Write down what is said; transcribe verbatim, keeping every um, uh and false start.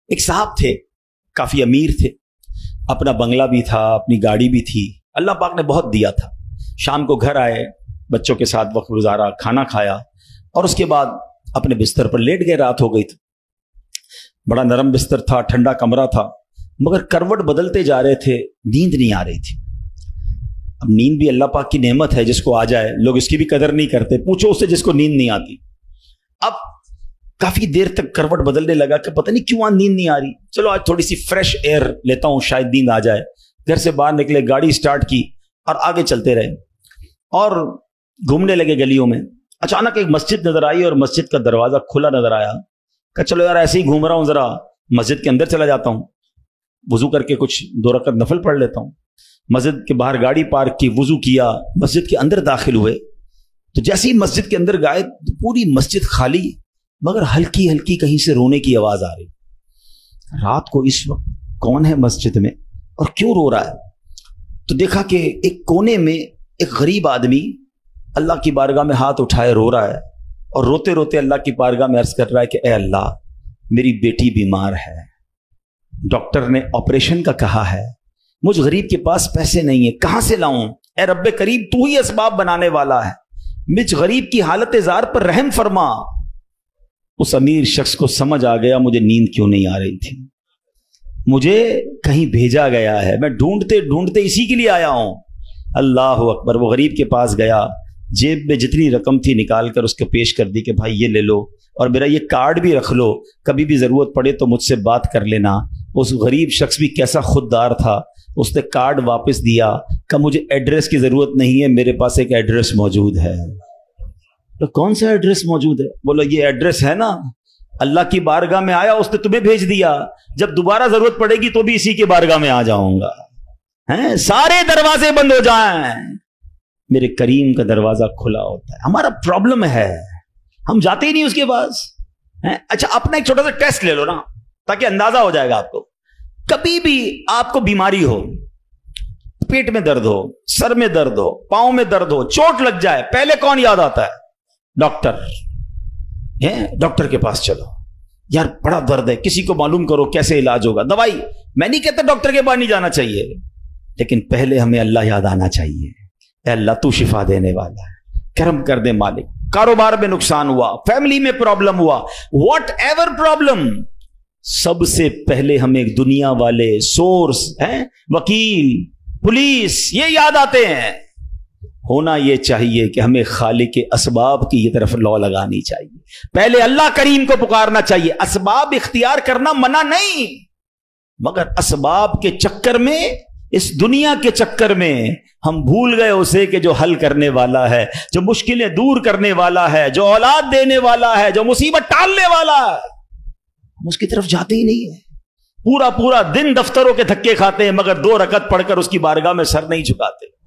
ایک صاحب تھے، کافی امیر تھے، اپنا بنگلہ بھی تھا، اپنی گاڑی بھی تھی، اللہ پاک نے بہت دیا تھا۔ شام کو گھر آئے، بچوں کے ساتھ وقت گزارا، کھانا کھایا اور اس کے بعد اپنے بستر پر لیٹ گئے۔ رات ہو گئی تھی، بڑا نرم بستر تھا، ٹھنڈا کمرہ تھا، مگر کروٹ بدلتے جا رہے تھے، نیند نہیں آ رہی تھی۔ اب نیند بھی اللہ پاک کی نعمت ہے، جس کو آ جائے لوگ اس کی بھی قدر نہیں کرتے، پوچھو اس سے جس کو نیند نہیں آتی۔ اب کافی دیر تک کروٹ بدلنے لگا کہ پتہ نہیں کیوں نیند نہیں آ رہی، چلو آج تھوڑی سی فریش ایئر لیتا ہوں، شاید نیند آ جائے۔ گھر سے باہر نکلے، گاڑی سٹارٹ کی اور آگے چلتے رہے اور گھومنے لگے گلیوں میں۔ اچانک ایک مسجد نظر آئی اور مسجد کا دروازہ کھلا نظر آیا، کہ چلو یار ایسے ہی گھوم رہا ہوں، ذرا مسجد کے اندر چلا جاتا ہوں، وضو کر کے کچھ دو رکعت نفل پڑھ لیتا ہوں۔ مسجد کے باہر گاڑی پارک کی، وضو کیا، مسجد کے اندر داخل ہوئے تو جیسے ہی مسجد کے اندر گئے پوری مسجد خالی، مگر ہلکی ہلکی کہیں سے رونے کی آواز آ رہی۔ رات کو اس وقت کون ہے مسجد میں اور کیوں رو رہا ہے؟ تو دیکھا کہ ایک کونے میں ایک غریب آدمی اللہ کی بارگاہ میں ہاتھ اٹھائے رو رہا ہے اور روتے روتے اللہ کی بارگاہ میں عرض کر رہا ہے کہ اے اللہ، میری بیٹی بیمار ہے، ڈاکٹر نے آپریشن کا کہا ہے، مجھ غریب کے پاس پیسے نہیں ہیں، کہاں سے لاؤں؟ اے رب کریم، تو ہی اسباب بنانے والا ہے، مجھ غریب کی حالت زار پر رحم فرما۔ اس امیر شخص کو سمجھ آ گیا مجھے نیند کیوں نہیں آ رہی تھی، مجھے کہیں بھیجا گیا ہے، میں ڈھونڈتے ڈھونڈتے اسی کے لیے آیا ہوں۔ اللہ اکبر۔ وہ غریب کے پاس گیا، جیب میں جتنی رقم تھی نکال کر اس کو پیش کر دی کہ بھائی یہ لے لو اور میرا یہ کارڈ بھی رکھ لو، کبھی بھی ضرورت پڑے تو مجھ سے بات کر لینا۔ اس غریب شخص بھی کیسا خوددار تھا، اس نے کارڈ واپس دیا کہ مجھے ایڈریس کی ضرورت نہیں ہے، میرے پاس ایک ایڈریس موجود ہے۔ تو کون سا ایڈریس موجود ہے؟ بولو یہ ایڈریس ہے نا، اللہ کی بارگاہ میں آیا، اس نے تمہیں بھیج دیا، جب دوبارہ ضرورت پڑے گی تو بھی اسی کی بارگاہ میں آ جاؤں گا۔ ہیں سارے دروازے بند ہو جائیں، میرے کریم کا دروازہ کھلا ہوتا ہے۔ ہمارا پرابلم ہے ہم جاتے ہی نہیں اس کے پاس۔ اچھا اپنا ایک چھوٹا سا ٹیسٹ لے لو نا، تاکہ اندازہ ہو جائے گا آپ کو۔ کبھی بھی آپ کو بیماری ہو، پیٹ میں درد ہو، سر میں درد ہو، پاؤں میں درد ہو، چوٹ لگ جائے، پہلے کون یاد آتا ہے؟ ڈاکٹر۔ ڈاکٹر کے پاس چلو، یار بڑا درد ہے، کسی کو معلوم کرو کیسے علاج ہوگا، دوائی۔ میں نہیں کہتا ڈاکٹر کے پاس نہیں جانا چاہیے، لیکن پہلے ہمیں اللہ یاد آنا چاہیے۔ اے اللہ تو شفا دینے والا ہے، کرم کر دے مالک۔ کاروبار میں نقصان ہوا، فیملی میں پرابلم ہوا، واٹ ایور پرابلم، سب سے پہلے ہمیں دنیا والے سورس ہیں، وکیل، پولیس، یہ یاد آتے ہیں۔ ہونا یہ چاہیے کہ ہمیں خالق کے اسباب کی یہ طرف لو لگانی چاہیے، پہلے اللہ کریم کو پکارنا چاہیے۔ اسباب اختیار کرنا منع نہیں، مگر اسباب کے چکر میں، اس دنیا کے چکر میں ہم بھول گئے اسے کہ جو حل کرنے والا ہے، جو مشکلیں دور کرنے والا ہے، جو اولاد دینے والا ہے، جو مصیبت ٹالنے والا ہے، ہم اس کی طرف جاتے ہی نہیں ہیں۔ پورا پورا دن دفتروں کے دھکے کھاتے ہیں، مگر دو رکعت پڑھ کر اس کی بارگاہ میں سر نہیں جھکاتے۔